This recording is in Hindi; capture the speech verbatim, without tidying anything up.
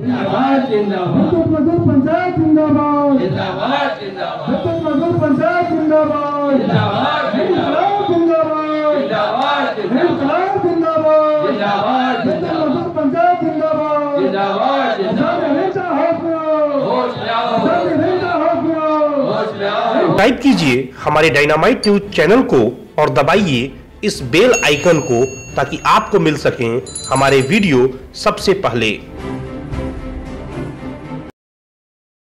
जिंदाबाद जिंदाबाद मजदूर पंचायत जिंदाबाद जिंदाबाद जिंदाबाद मजदूर पंचायत जिंदाबाद जिंदाबाद जिंदाबाद जिंदाबाद जिंदाबाद जिंदाबाद जिंदाबाद मजदूर पंचायत जिंदाबाद जिंदाबाद टाइप कीजिए हमारे डायनामाइट न्यूज चैनल को और दबाइए इस बेल आइकन को ताकि आपको मिल सकें हमारे वीडियो सबसे पहले।